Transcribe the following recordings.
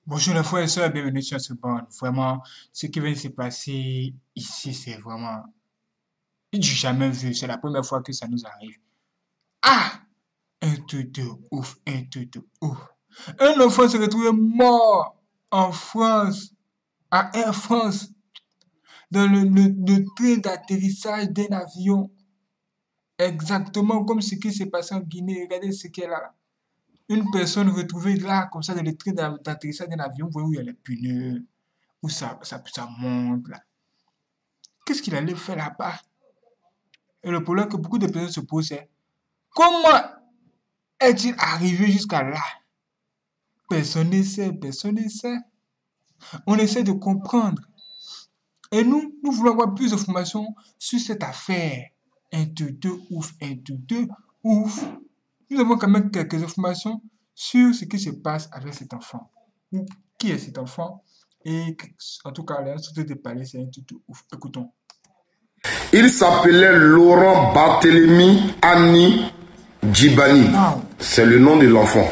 Bonjour les frères et sœurs, bienvenue sur ce bande. Vraiment, ce qui vient de se passer ici, c'est vraiment du jamais vu. C'est la première fois que ça nous arrive. Ah! Un truc de ouf, un truc de ouf. Un enfant s'est retrouvé mort en France, à Air France, dans le train d'atterrissage d'un avion. Exactement comme ce qui s'est passé en Guinée. Regardez ce qu'elle a là. Une personne retrouvée là, comme ça, dans le train d'atterrissage d'un avion. Vous voyez où il y a les pneus, où ça monte là. Qu'est-ce qu'il allait faire là-bas? Et le problème que beaucoup de personnes se posent, c'est comment est-il arrivé jusqu'à là? Personne ne sait, personne ne sait. On essaie de comprendre. Et nous voulons avoir plus d'informations sur cette affaire. Un truc de ouf, un truc de ouf. Nous avons quand même quelques informations sur ce qui se passe avec cet enfant. Ou qui est cet enfant? Et en tout cas, l'institut de parler, c'est un truc de ouf. Écoutons. Il s'appelait Laurent Barthélemy Annie Djibani. Wow. C'est le nom de l'enfant.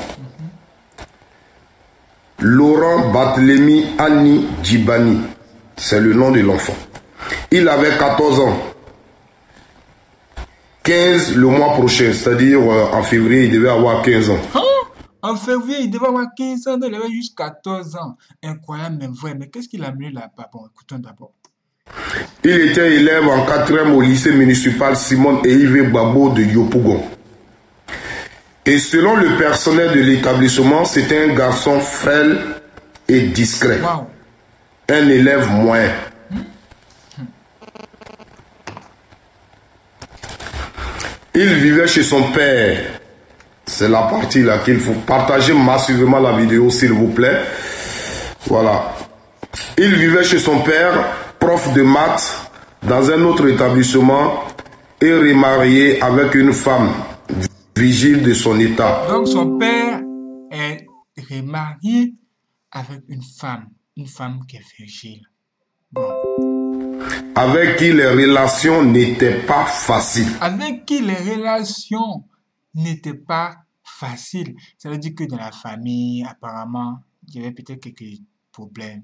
Laurent Barthélemy Annie Djibani. C'est le nom de l'enfant. Il avait 14 ans. 15 le mois prochain, c'est-à-dire en février, il devait avoir 15 ans. Hein? En février, il devait avoir 15 ans, donc il avait juste 14 ans. Incroyable, mais vrai. Mais qu'est-ce qu'il a amené là-bas? Bon, écoutons d'abord. Il était élève en 4e au lycée municipal Simone et Yves Gbagbo de Yopougon. Et selon le personnel de l'établissement, c'était un garçon frêle et discret. Wow. Un élève moyen. Il vivait chez son père. C'est la partie là qu'il faut partager massivement la vidéo, s'il vous plaît. Voilà. Il vivait chez son père, prof de maths, dans un autre établissement, et remarié avec une femme, vigile de son état. Donc, son père est remarié avec une femme qui est vigile. Bon. Avec qui les relations n'étaient pas faciles. Avec qui les relations n'étaient pas faciles. Ça veut dire que dans la famille, apparemment, il y avait peut-être quelques problèmes.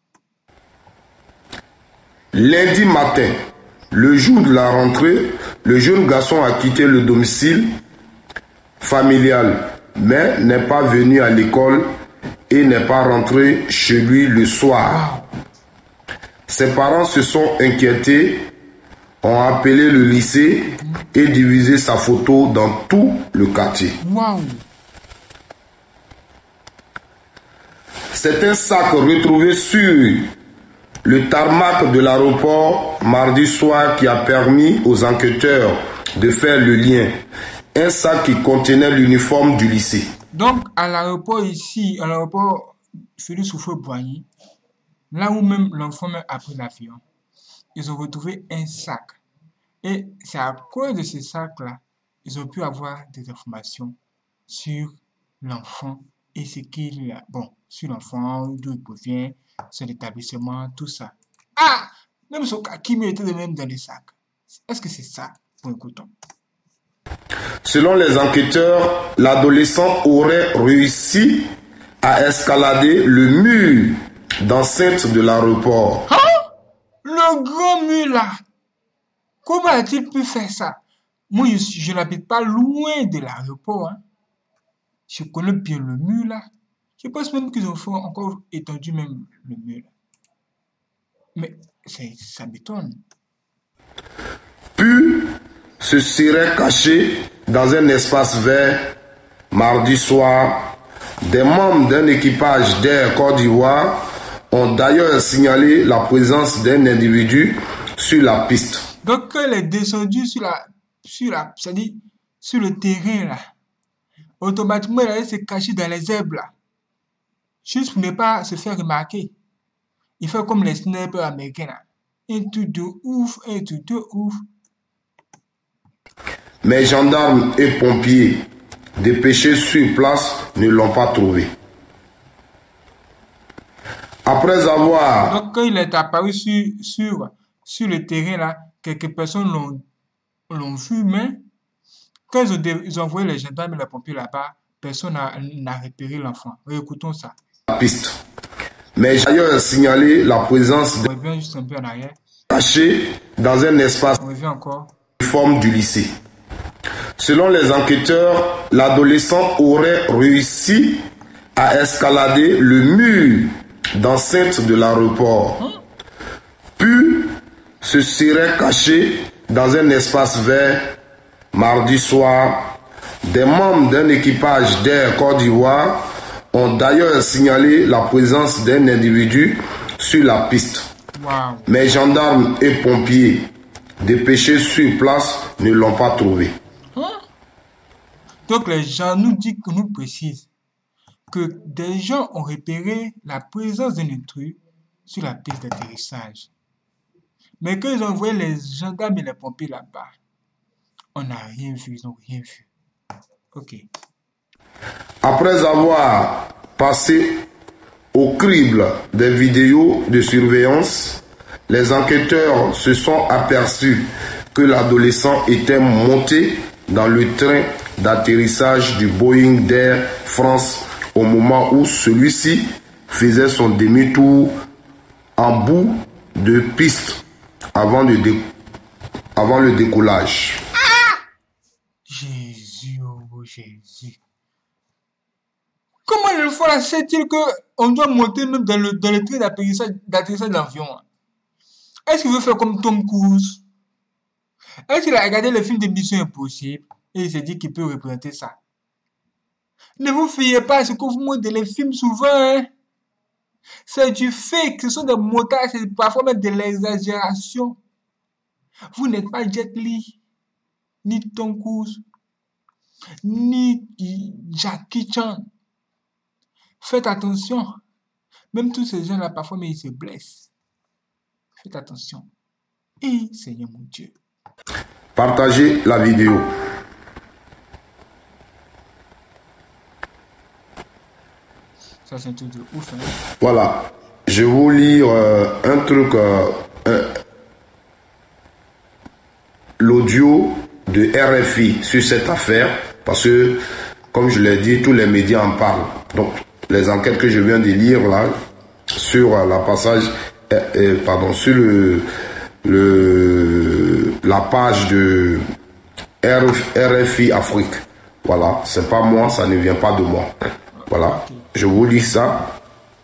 Lundi matin, le jour de la rentrée, le jeune garçon a quitté le domicile familial, mais n'est pas venu à l'école et n'est pas rentré chez lui le soir. Wow. Ses parents se sont inquiétés, ont appelé le lycée et divisé sa photo dans tout le quartier. Wow. C'est un sac retrouvé sur le tarmac de l'aéroport mardi soir qui a permis aux enquêteurs de faire le lien. Un sac qui contenait l'uniforme du lycée. Donc, à l'aéroport ici, à l'aéroport Félix Houphouët-Boigny, là où même l'enfant même a pris l'avion, ils ont retrouvé un sac. Et c'est à cause de ce sac-là, ils ont pu avoir des informations sur l'enfant et ce qu'il a. Bon, sur l'enfant, d'où il provient, son établissement, tout ça. Ah! Même son kaki était de même dans le sac. Est-ce que c'est ça? Bon, écoutons. Selon les enquêteurs, l'adolescent aurait réussi à escalader le mur d'enceinte de l'aéroport. Hein? Le grand mur là! Comment a-t-il pu faire ça? Moi, je n'habite pas loin de l'aéroport. Hein. Je connais bien le mur là. Je pense même qu'ils ont fait encore étendu même le mur là. Mais ça m'étonne. Puis se serait caché dans un espace vert mardi soir. Des membres d'un équipage d'Air Côte d'Ivoire ont d'ailleurs signalé la présence d'un individu sur la piste. Donc, quand il est descendu c'est-à-dire sur le terrain là, automatiquement il allait se cacher dans les herbes là, juste pour ne pas se faire remarquer. Il fait comme les snipers américains là. Un truc de ouf, un truc de ouf. Mais gendarmes et pompiers dépêchés sur place ne l'ont pas trouvé. Après avoir... Donc, quand il est apparu sur le terrain là, quelques personnes l'ont vu, mais quand ils ont envoyé les gendarmes et les pompiers là-bas, personne n'a repéré l'enfant. Écoutons ça. La piste. Mais j'ai d'ailleurs signalé la présence On revient juste un peu en arrière. cachés dans un espace On revient encore. uniforme du lycée. Selon les enquêteurs, l'adolescent aurait réussi à escalader le mur d'enceinte de l'aéroport, puis se serait caché dans un espace vert. Mardi soir, des membres d'un équipage d'Air Côte d'Ivoire ont d'ailleurs signalé la présence d'un individu sur la piste. Waouh. Mais gendarmes et pompiers dépêchés sur place ne l'ont pas trouvé. Donc les gens nous précisent que des gens ont repéré la présence d'un intrus sur la piste d'atterrissage. Mais quand ils ont envoyé les gendarmes et les pompiers là-bas, on n'a rien vu, ils n'ont rien vu. Ok. Après avoir passé au crible des vidéos de surveillance, les enquêteurs se sont aperçus que l'adolescent était monté dans le train d'atterrissage du Boeing d'Air France au moment où celui-ci faisait son demi-tour en bout de piste avant le décollage. Jésus, oh Jésus. Comment le fois là sait-il qu'on doit monter même dans le train d'atterrissage de l'avion? Est-ce qu'il veut faire comme Tom Cruise? Est-ce qu'il a regardé le film de Mission Impossible et il s'est dit qu'il peut représenter ça? Ne vous fiez pas à ce que vous montrez les films souvent. Hein? C'est du fake, ce sont des montages, c'est parfois même de l'exagération. Vous n'êtes pas Jet Li, ni Tom Cruise, ni Jackie Chan. Faites attention. Même tous ces gens-là, parfois, mais ils se blessent. Faites attention. Et Seigneur mon Dieu. Partagez la vidéo. Ça, c'est un truc de ouf. Hein? Voilà. Je vais vous lire un truc, l'audio de RFI sur cette affaire, parce que, comme je l'ai dit, tous les médias en parlent. Donc, les enquêtes que je viens de lire là, sur la passage, sur la page de RFI Afrique. Voilà, c'est pas moi, ça ne vient pas de moi. Voilà, je vous lis ça.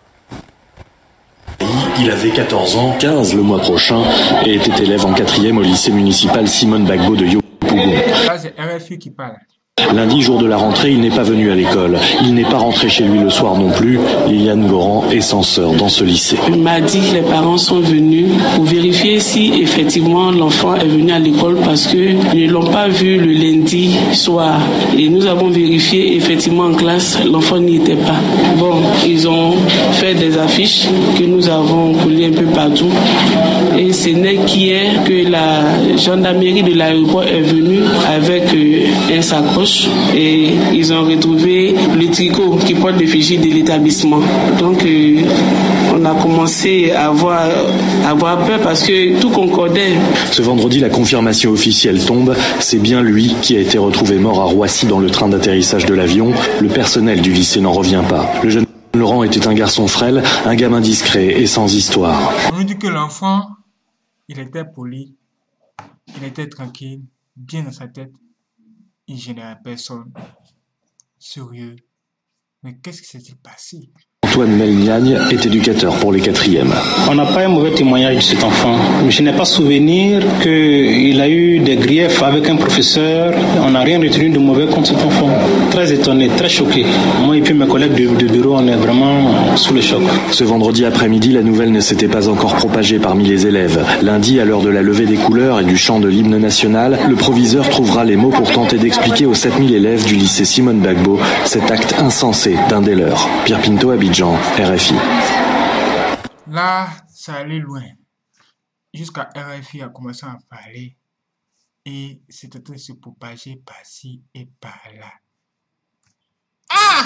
Il avait 14 ans, 15 le mois prochain, et était élève en 4e au lycée municipal Simone Bagbo de Yopougon. Là, c'est RFI qui parle. Lundi, jour de la rentrée, il n'est pas venu à l'école. Il n'est pas rentré chez lui le soir non plus. Liliane Goran est censeur dans ce lycée. Il m'a dit que les parents sont venus pour vérifier si effectivement l'enfant est venu à l'école parce qu'ils ne l'ont pas vu le lundi soir. Et nous avons vérifié effectivement en classe, l'enfant n'y était pas. Bon, ils ont fait des affiches que nous avons collées un peu partout. Et ce n'est qu'hier que la gendarmerie de l'aéroport est venue avec un sacoche. Et ils ont retrouvé le tricot qui porte l'effigie de l'établissement. Donc, on a commencé à avoir peur parce que tout concordait. Ce vendredi, la confirmation officielle tombe. C'est bien lui qui a été retrouvé mort à Roissy dans le train d'atterrissage de l'avion. Le personnel du lycée n'en revient pas. Le jeune Laurent était un garçon frêle, un gamin discret et sans histoire. On nous dit que l'enfant, il était poli, il était tranquille, bien dans sa tête. Il générait personne. Sérieux. Mais qu'est-ce qui s'est-il passé? Antoine Melniagne est éducateur pour les 4e. On n'a pas un mauvais témoignage de cet enfant. Je n'ai pas souvenir qu'il a eu des griefs avec un professeur. On n'a rien retenu de mauvais contre cet enfant. Très étonné, très choqué. Moi et puis mes collègues de bureau, on est vraiment sous le choc. Ce vendredi après-midi, la nouvelle ne s'était pas encore propagée parmi les élèves. Lundi, à l'heure de la levée des couleurs et du chant de l'hymne national, le proviseur trouvera les mots pour tenter d'expliquer aux 7000 élèves du lycée Simone Bagbo cet acte insensé d'un des leurs. Pierre Pinto, Abidjan. RFI. Là, ça allait loin. Jusqu'à RFI a commencé à en parler et c'est en train de se propager par-ci et par-là. Ah!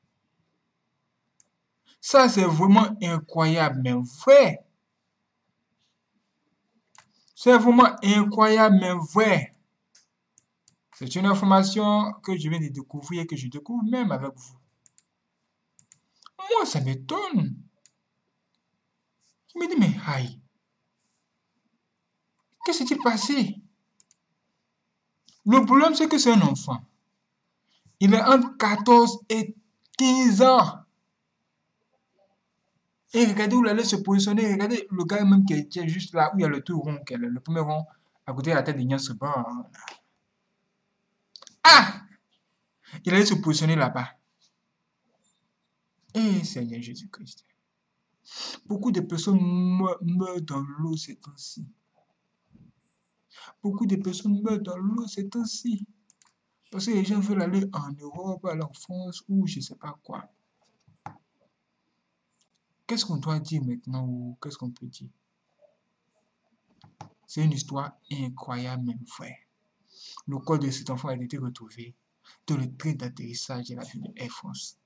Ça, c'est vraiment incroyable, mais vrai. C'est vraiment incroyable, mais vrai. C'est une information que je viens de découvrir et que je découvre même avec vous. Moi, ça m'étonne. Je me dis, mais aïe, qu'est-ce qui s'est passé? Le problème, c'est que c'est un enfant. Il est entre 14 et 15 ans. Et regardez où il allait se positionner. Regardez le gars même qui était juste là où il y a le tout rond, le premier rond, à côté de la tête de Nian Seba. Ah! Il allait se positionner là-bas. Eh, Seigneur Jésus-Christ. Beaucoup de personnes meurent dans l'eau ces temps-ci. Beaucoup de personnes meurent dans l'eau ces temps-ci. Parce que les gens veulent aller en Europe, aller en France ou je ne sais pas quoi. Qu'est-ce qu'on doit dire maintenant ou qu'est-ce qu'on peut dire? C'est une histoire incroyable, même frère. Le corps de cet enfant a été retrouvé dans le train d'atterrissage de l'avion de Air France.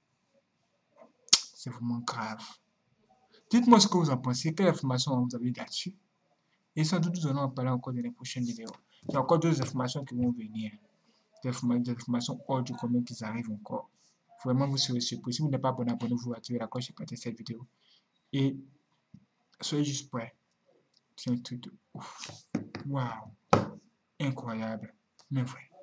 C'est vraiment grave. Dites-moi ce que vous en pensez, quelle information vous avez là-dessus. Et sans doute, nous allons en parler encore dans les prochaines vidéos. Il y a encore d'autres informations qui vont venir. Des informations hors du commun qui arrivent encore. Vraiment, vous serez surpris. Si vous n'êtes pas abonné, abonnez-vous, activez la cloche et partagez cette vidéo. Et soyez juste prêts. C'est un truc de ouf. Waouh. Incroyable. Mais vrai.